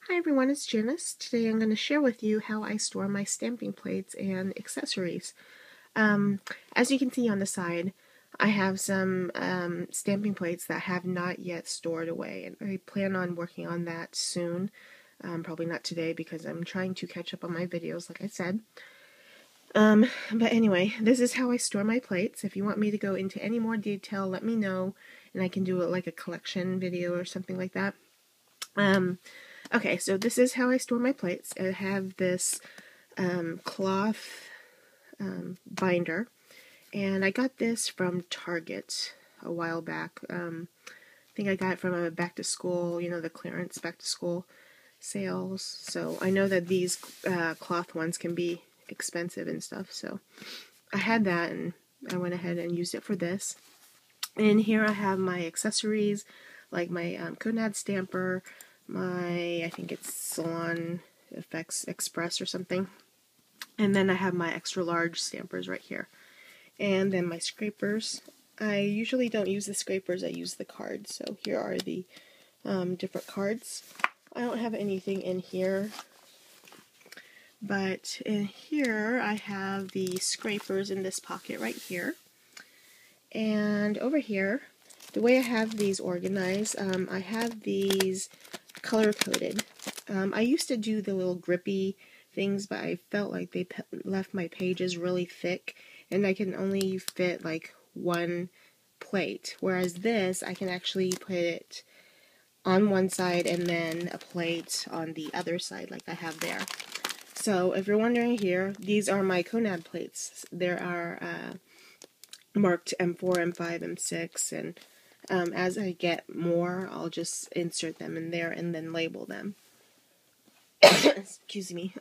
Hi everyone, it's Janice. Today I'm going to share with you how I store my stamping plates and accessories. As you can see on the side, I have some stamping plates that have not yet stored away, and I plan on working on that soon. Probably not today because I'm trying to catch up on my videos, like I said. But anyway, this is how I store my plates. If you want me to go into any more detail, let me know, and I can do it like a collection video or something like that. Okay, so this is how I store my plates. I have this cloth binder, and I got this from Target a while back. I think I got it from a back to school, the clearance back to school sales. So I know that these cloth ones can be expensive and stuff. So I had that, and I went ahead and used it for this. And here I have my accessories, like my Conad stamper, I think it's Salon Effects Express or something. And then I have my extra large stampers right here. And then my scrapers. I usually don't use the scrapers, I use the cards. So here are the different cards. I don't have anything in here. But in here I have the scrapers in this pocket right here. And over here, the way I have these organized, I have these color-coded. I used to do the little grippy things, but I felt like they left my pages really thick, and I can only fit like one plate. Whereas this, I can actually put it on one side and then a plate on the other side like I have there. So if you're wondering here, these are my Conad plates. There are marked M4, M5, M6, and as I get more, I'll just insert them in there and then label them. Excuse me.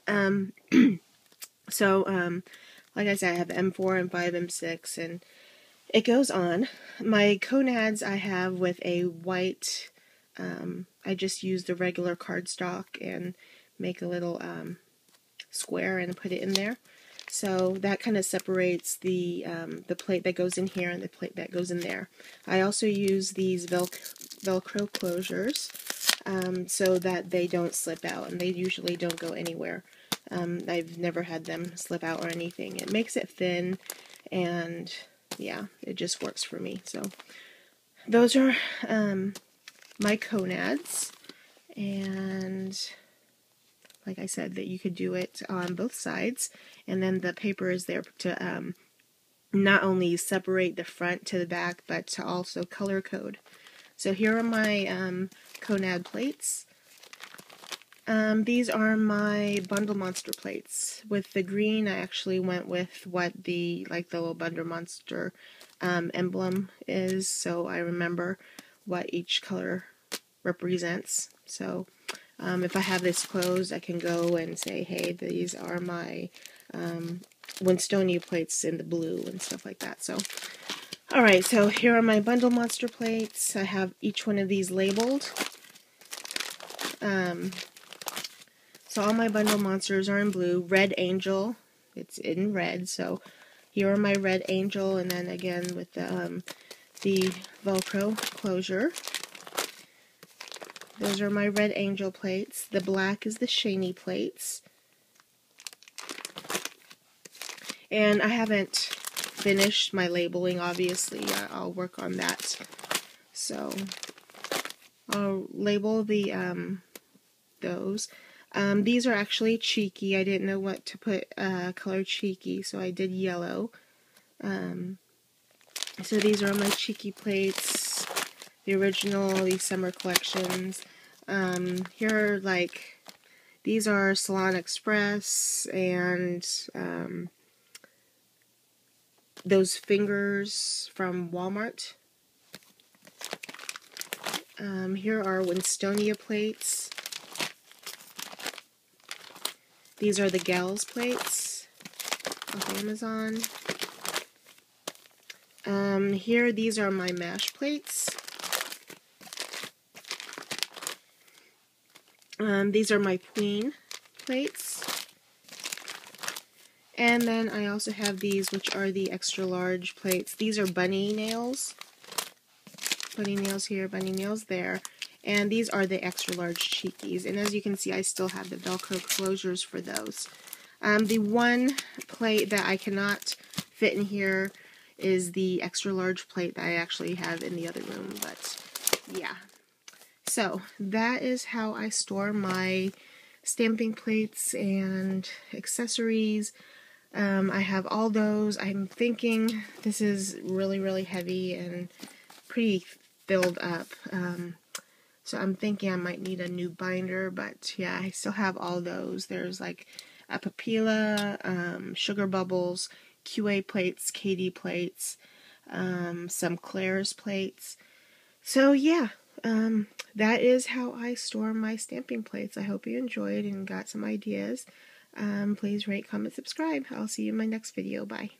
So, like I said, I have M4, M5, M6, and it goes on. My Conads I have with a white, I just use the regular cardstock and make a little square and put it in there. So that kind of separates the plate that goes in here and the plate that goes in there. I also use these Velcro closures so that they don't slip out, and they usually don't go anywhere. I've never had them slip out or anything. It makes it thin, and yeah, it just works for me. So those are my Conads, and like I said, that you could do it on both sides, and then the paper is there to not only separate the front to the back, but to also color code. So here are my Conad plates. These are my Bundle Monster plates. With the green, I actually went with what the little Bundle Monster emblem is, so I remember what each color represents. So if I have this closed, I can go and say, hey, these are my Winstonia plates in the blue and stuff like that. So, alright, so here are my Bundle Monster plates. I have each one of these labeled. So all my Bundle Monsters are in blue. Red Angel, it's in red, so here are my Red Angel, and then again with the Velcro closure. Those are my Red Angel plates. The black is the Shiny plates. And I haven't finished my labeling, obviously. I'll work on that. So I'll label the those. These are actually cheeky. I didn't know what to put color cheeky, so I did yellow. So these are my cheeky plates. The original, these summer collections. Here are these are Salon Express, and those fingers from Walmart. Here are Winstonia plates. These are the Gals plates off Amazon. Here, these are my MASH plates. These are my Queen plates. And then I also have these, which are the extra large plates. These are bunny nails. Bunny nails here, bunny nails there. And these are the extra large Cheekies. And as you can see, I still have the Velcro closures for those. The one plate that I cannot fit in here is the extra large plate that I actually have in the other room. But yeah. So that is how I store my stamping plates and accessories. I have all those. I'm thinking this is really heavy and pretty filled up. So I'm thinking I might need a new binder, but yeah, I still have all those. There's like a Papilla, Sugar Bubbles, QA plates, KD plates, some Claire's plates. So yeah, that is how I store my stamping plates. I hope you enjoyed and got some ideas. Please rate, comment, subscribe. I'll see you in my next video. Bye.